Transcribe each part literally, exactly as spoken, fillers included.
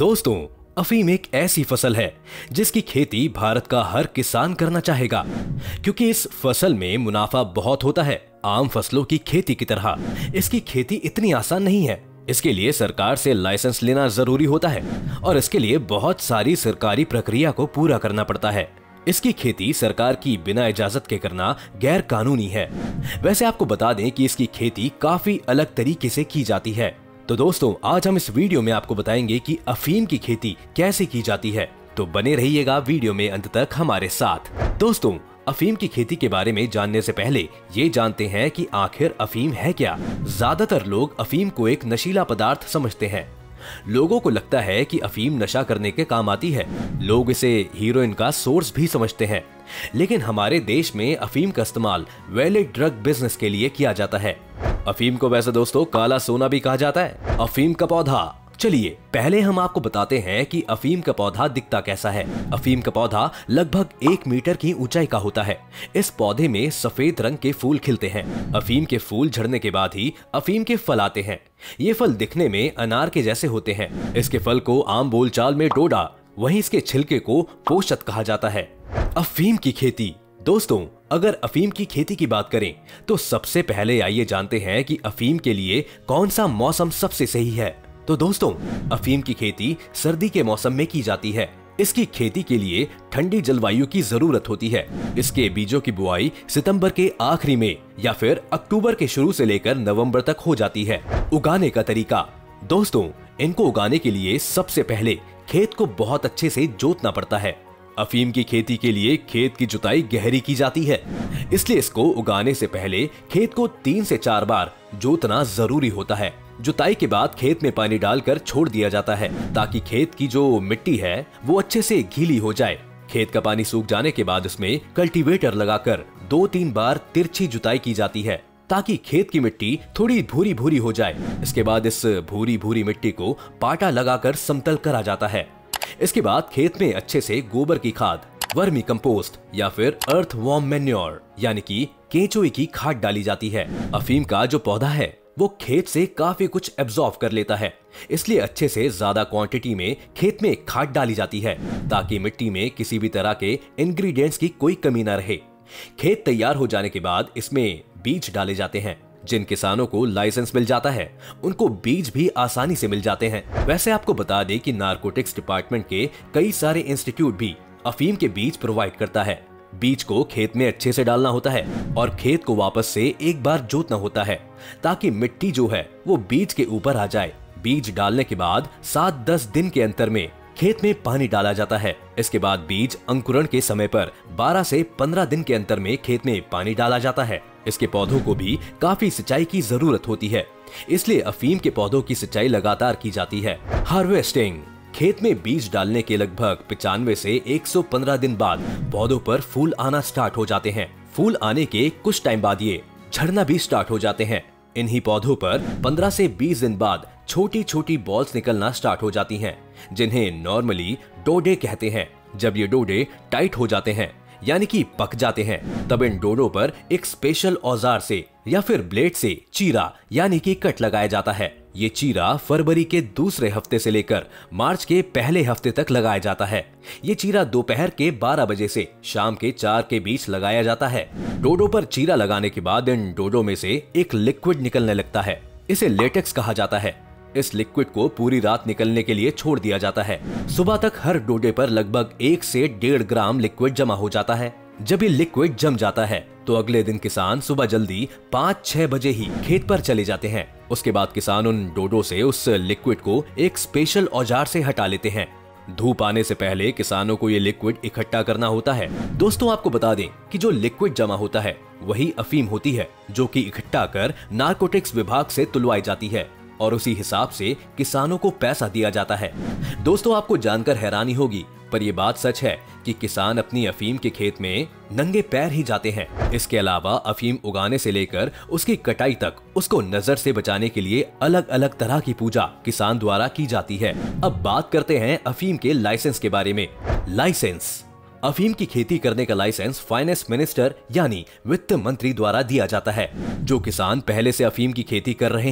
दोस्तों, अफीम एक ऐसी फसल है जिसकी खेती भारत का हर किसान करना चाहेगा, क्योंकि इस फसल में मुनाफा बहुत होता है। आम फसलों की खेती की तरह इसकी खेती इतनी आसान नहीं है। इसके लिए सरकार से लाइसेंस लेना जरूरी होता है और इसके लिए बहुत सारी सरकारी प्रक्रिया को पूरा करना पड़ता है। इसकी खेती सरकार की बिना इजाजत के करना गैर कानूनी है। वैसे आपको बता दें कि इसकी खेती काफी अलग तरीके से की जाती है। तो दोस्तों, आज हम इस वीडियो में आपको बताएंगे कि अफीम की खेती कैसे की जाती है। तो बने रहिएगा वीडियो में अंत तक हमारे साथ। दोस्तों, अफीम की खेती के बारे में जानने से पहले ये जानते हैं कि आखिर अफीम है क्या। ज्यादातर लोग अफीम को एक नशीला पदार्थ समझते हैं। लोगों को लगता है कि अफीम नशा करने के काम आती है। लोग इसे हीरोइन का सोर्स भी समझते हैं, लेकिन हमारे देश में अफीम का इस्तेमाल वैलिड ड्रग बिजनेस के लिए किया जाता है। अफीम को वैसे दोस्तों काला सोना भी कहा जाता है। अफीम का पौधा, चलिए पहले हम आपको बताते हैं कि अफीम का पौधा दिखता कैसा है। अफीम का पौधा लगभग एक मीटर की ऊंचाई का होता है। इस पौधे में सफेद रंग के फूल खिलते हैं। अफीम के फूल झड़ने के बाद ही अफीम के फल आते हैं। ये फल दिखने में अनार के जैसे होते हैं। इसके फल को आम बोलचाल में डोडा, वहीं इसके छिलके को पोशत कहा जाता है। अफीम की खेती, दोस्तों अगर अफीम की खेती की बात करें तो सबसे पहले आइए जानते हैं कि अफीम के लिए कौन सा मौसम सबसे सही है। तो दोस्तों, अफीम की खेती सर्दी के मौसम में की जाती है। इसकी खेती के लिए ठंडी जलवायु की जरूरत होती है। इसके बीजों की बुआई सितंबर के आखिरी में या फिर अक्टूबर के शुरू से लेकर नवंबर तक हो जाती है। उगाने का तरीका, दोस्तों इनको उगाने के लिए सबसे पहले खेत को बहुत अच्छे से जोतना पड़ता है। अफीम की खेती के लिए खेत की जुताई गहरी की जाती है, इसलिए इसको उगाने से पहले खेत को तीन से चार बार जोतना जरूरी होता है। जुताई के बाद खेत में पानी डालकर छोड़ दिया जाता है ताकि खेत की जो मिट्टी है वो अच्छे से गीली हो जाए। खेत का पानी सूख जाने के बाद उसमें कल्टीवेटर लगाकर दो तीन बार तिरछी जुताई की जाती है ताकि खेत की मिट्टी थोड़ी भूरी भूरी हो जाए। इसके बाद इस भूरी भूरी मिट्टी को पाटा लगाकर समतल करा जाता है। इसके बाद खेत में अच्छे से गोबर की खाद, वर्मी कंपोस्ट या फिर अर्थ वॉर्म मैन्योर यानी कि केंचुए की खाद डाली जाती है। अफीम का जो पौधा है वो खेत से काफी कुछ एब्जॉर्ब कर लेता है, इसलिए अच्छे से ज्यादा क्वांटिटी में खेत में खाद डाली जाती है ताकि मिट्टी में किसी भी तरह के इंग्रेडिएंट्स की कोई कमी न रहे। खेत तैयार हो जाने के बाद इसमें बीज डाले जाते हैं। जिन किसानों को लाइसेंस मिल जाता है उनको बीज भी आसानी से मिल जाते हैं। वैसे आपको बता दें कि नारकोटिक्स डिपार्टमेंट के कई सारे इंस्टीट्यूट भी अफीम के बीज प्रोवाइड करता है। बीज को खेत में अच्छे से डालना होता है और खेत को वापस से एक बार जोतना होता है ताकि मिट्टी जो है वो बीज के ऊपर आ जाए। बीज डालने के बाद सात दस दिन के अंतर में खेत में पानी डाला जाता है। इसके बाद बीज अंकुरण के समय पर बारह से पंद्रह दिन के अंतर में खेत में पानी डाला जाता है। इसके पौधों को भी काफी सिंचाई की जरूरत होती है, इसलिए अफीम के पौधों की सिंचाई लगातार की जाती है। हार्वेस्टिंग, खेत में बीज डालने के लगभग पचानवे से एक सौ पंद्रह दिन बाद पौधों पर फूल आना स्टार्ट हो जाते हैं। फूल आने के कुछ टाइम बाद ये झड़ना भी स्टार्ट हो जाते हैं। इन्हीं पौधों पर पंद्रह से बीस दिन बाद छोटी छोटी बॉल्स निकलना स्टार्ट हो जाती हैं, जिन्हें नॉर्मली डोडे कहते हैं। जब ये डोडे टाइट हो जाते हैं यानी कि पक जाते हैं, तब इन डोडों पर एक स्पेशल औजार से या फिर ब्लेड से चीरा यानी कि कट लगाया जाता है। ये चीरा फरवरी के दूसरे हफ्ते से लेकर मार्च के पहले हफ्ते तक लगाया जाता है। ये चीरा दोपहर के बारह बजे से शाम के चार के बीच लगाया जाता है। डोडो पर चीरा लगाने के बाद इन डोडो में से एक लिक्विड निकलने लगता है। इसे लेटेक्स कहा जाता है। इस लिक्विड को पूरी रात निकलने के लिए छोड़ दिया जाता है। सुबह तक हर डोडे पर लगभग एक से डेढ़ ग्राम लिक्विड जमा हो जाता है। जब ये लिक्विड जम जाता है तो अगले दिन किसान सुबह जल्दी पाँच छह बजे ही खेत पर चले जाते हैं। उसके बाद किसान उन डोडो से उस लिक्विड को एक स्पेशल औजार से हटा लेते हैं। धूप आने से पहले किसानों को ये लिक्विड इकट्ठा करना होता है। दोस्तों आपको बता दें कि जो लिक्विड जमा होता है वही अफीम होती है, जो कि इकट्ठा कर नारकोटिक्स विभाग से तुलवाई जाती है और उसी हिसाब से किसानों को पैसा दिया जाता है। दोस्तों आपको जानकर हैरानी होगी, पर यह बात सच है कि किसान अपनी अफीम के खेत में नंगे पैर ही जाते हैं। इसके अलावा अफीम उगाने से लेकर उसकी कटाई तक उसको नजर से बचाने के लिए अलग अलग तरह की पूजा किसान द्वारा की जाती है। अब बात करते हैं अफीम के लाइसेंस के बारे में। लाइसेंस, अफीम की खेती करने का लाइसेंस फाइनेंस मिनिस्टर यानी वित्त मंत्री द्वारा दिया जाता है। जो किसान पहले से अफीम की खेती कर रहे हैं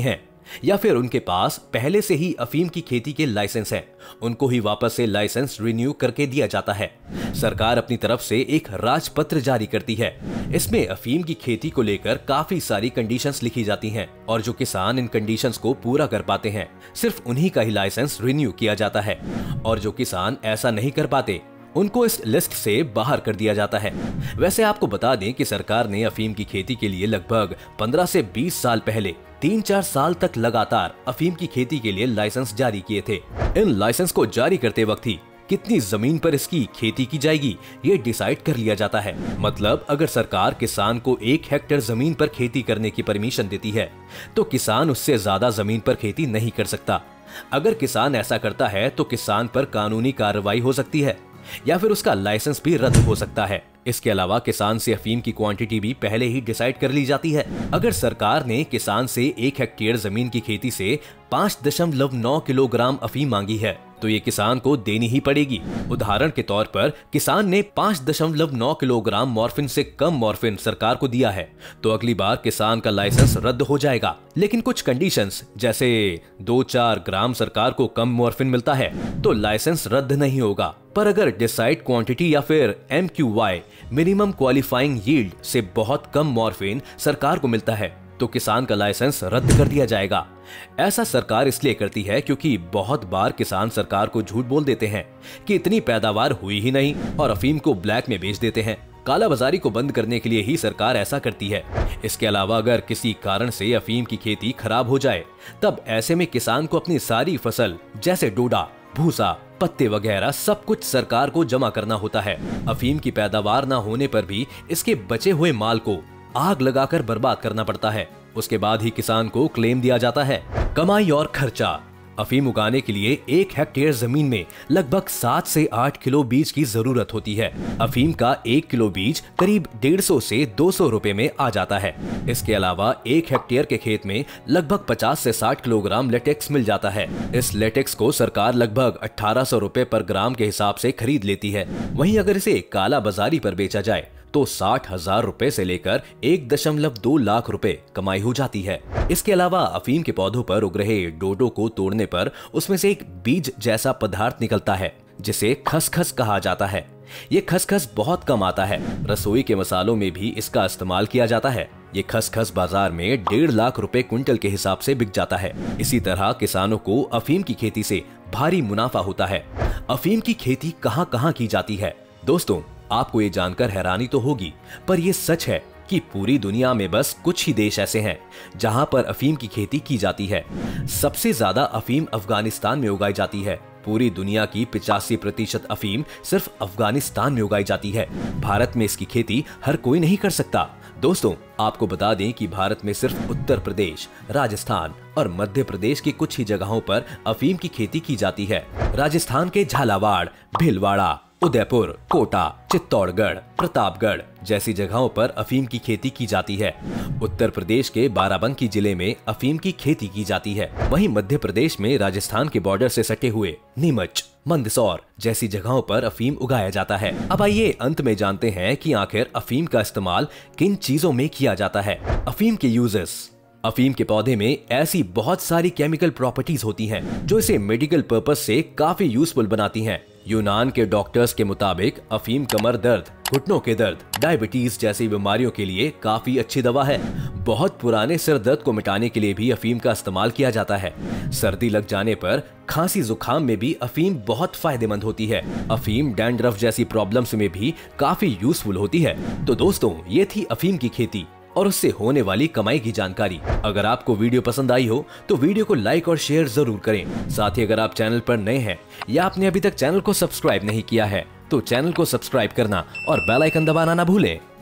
या फिर उनके पास पहले से ही अफीम की खेती के लाइसेंस हैं, उनको ही वापस से लाइसेंस रिन्यू करके दिया जाता है। सरकार अपनी तरफ से एक राजपत्र जारी करती है। इसमें अफीम की खेती को लेकर काफी सारी कंडीशंस लिखी जाती हैं और जो किसान इन कंडीशंस को पूरा कर पाते हैं सिर्फ उन्हीं का ही लाइसेंस रिन्यू किया जाता है और जो किसान ऐसा नहीं कर पाते उनको इस लिस्ट से बाहर कर दिया जाता है। वैसे आपको बता दें कि सरकार ने अफीम की खेती के लिए लगभग पंद्रह से बीस साल पहले तीन चार साल तक लगातार अफीम की खेती के लिए लाइसेंस जारी किए थे। इन लाइसेंस को जारी करते वक्त ही कितनी जमीन पर इसकी खेती की जाएगी ये डिसाइड कर लिया जाता है। मतलब अगर सरकार किसान को एक हेक्टेयर जमीन पर खेती करने की परमिशन देती है तो किसान उससे ज्यादा जमीन पर खेती नहीं कर सकता। अगर किसान ऐसा करता है तो किसान पर कानूनी कार्रवाई हो सकती है या फिर उसका लाइसेंस भी रद्द हो सकता है। इसके अलावा किसान से अफीम की क्वांटिटी भी पहले ही डिसाइड कर ली जाती है। अगर सरकार ने किसान से एक हेक्टेयर जमीन की खेती से पाँच दशमलव नौ किलोग्राम अफीम मांगी है तो ये किसान को देनी ही पड़ेगी। उदाहरण के तौर पर किसान ने पाँच दशमलव नौ किलोग्राम मॉर्फिन से कम मॉर्फिन सरकार को दिया है तो अगली बार किसान का लाइसेंस रद्द हो जाएगा। लेकिन कुछ कंडीशंस जैसे दो चार ग्राम सरकार को कम मॉर्फिन मिलता है तो लाइसेंस रद्द नहीं होगा। पर अगर डिसाइड क्वांटिटी या फिर M Q Y minimum qualifying yield से बहुत कम मॉर्फिन सरकार को मिलता है तो किसान का लाइसेंस रद्द कर दिया जाएगा। ऐसा सरकार इसलिए करती है क्योंकि बहुत बार किसान सरकार को झूठ बोल देते हैं कि इतनी पैदावार हुई ही नहीं और अफीम को ब्लैक में बेच देते हैं। कालाबाजारी को बंद करने के लिए ही सरकार ऐसा करती है। इसके अलावा अगर किसी कारण से अफीम की खेती खराब हो जाए तब ऐसे में किसान को अपनी सारी फसल जैसे डोडा, भूसा, पत्ते वगैरह सब कुछ सरकार को जमा करना होता है। अफीम की पैदावार न होने पर भी इसके बचे हुए माल को आग लगाकर बर्बाद करना पड़ता है। उसके बाद ही किसान को क्लेम दिया जाता है। कमाई और खर्चा। अफीम उगाने के लिए एक हेक्टेयर जमीन में लगभग सात से आठ किलो बीज की जरूरत होती है। अफीम का एक किलो बीज करीब डेढ़ सौ से दो सौ रुपए में आ जाता है। इसके अलावा एक हेक्टेयर के खेत में लगभग पचास से साठ किलोग्राम लेटेक्स मिल जाता है। इस लेटेक्स को सरकार लगभग अठारह सौ रुपए पर ग्राम के हिसाब से खरीद लेती है। वहीं अगर इसे काला बाजारी पर बेचा जाए तो साठ हजार रुपए से लेकर एक दशमलव दो लाख रुपए कमाई हो जाती है। इसके अलावा अफीम के पौधों पर उग रहे डोडो को तोड़ने पर उसमें से एक बीज जैसा पदार्थ निकलता है जिसे खसखस कहा जाता है। ये खसखस बहुत कम आता है। रसोई के मसालों में भी इसका इस्तेमाल किया जाता है। ये खसखस बाजार में डेढ़ लाख रुपए क्विंटल के हिसाब से बिक जाता है। इसी तरह किसानों को अफीम की खेती से भारी मुनाफा होता है। अफीम की खेती कहाँ कहाँ की जाती है? दोस्तों, आपको ये जानकर हैरानी तो होगी पर ये सच है कि पूरी दुनिया में बस कुछ ही देश ऐसे हैं जहां पर अफीम की खेती की जाती है। सबसे ज्यादा अफीम अफगानिस्तान में उगाई जाती है। पूरी दुनिया की पिचासी प्रतिशत अफीम सिर्फ अफगानिस्तान में उगाई जाती है। भारत में इसकी खेती हर कोई नहीं कर सकता। दोस्तों, आपको बता दें कि भारत में सिर्फ उत्तर प्रदेश, राजस्थान और मध्य प्रदेश की कुछ ही जगहों पर अफीम की खेती की जाती है। राजस्थान के झालावाड़, भीलवाड़ा, उदयपुर, कोटा, चित्तौड़गढ़, प्रतापगढ़ जैसी जगहों पर अफीम की खेती की जाती है। उत्तर प्रदेश के बाराबंकी जिले में अफीम की खेती की जाती है। वहीं मध्य प्रदेश में राजस्थान के बॉर्डर से सटे हुए नीमच, मंदसौर जैसी जगहों पर अफीम उगाया जाता है। अब आइए अंत में जानते हैं कि आखिर अफीम का इस्तेमाल किन चीजों में किया जाता है। अफीम के यूजेस। अफीम के पौधे में ऐसी बहुत सारी केमिकल प्रॉपर्टीज होती हैं जो इसे मेडिकल पर्पस से काफी यूजफुल बनाती हैं। यूनान के डॉक्टर्स के मुताबिक अफीम कमर दर्द, घुटनों के दर्द, डायबिटीज जैसी बीमारियों के लिए काफी अच्छी दवा है। बहुत पुराने सिर दर्द को मिटाने के लिए भी अफीम का इस्तेमाल किया जाता है। सर्दी लग जाने पर खांसी जुकाम में भी अफीम बहुत फायदेमंद होती है। अफीम डैंड्रफ जैसी प्रॉब्लम्स में भी काफी यूजफुल होती है। तो दोस्तों, ये थी अफीम की खेती और उससे होने वाली कमाई की जानकारी। अगर आपको वीडियो पसंद आई हो तो वीडियो को लाइक और शेयर जरूर करें। साथ ही अगर आप चैनल पर नए हैं या आपने अभी तक चैनल को सब्सक्राइब नहीं किया है तो चैनल को सब्सक्राइब करना और बेल आइकन दबाना ना भूलें।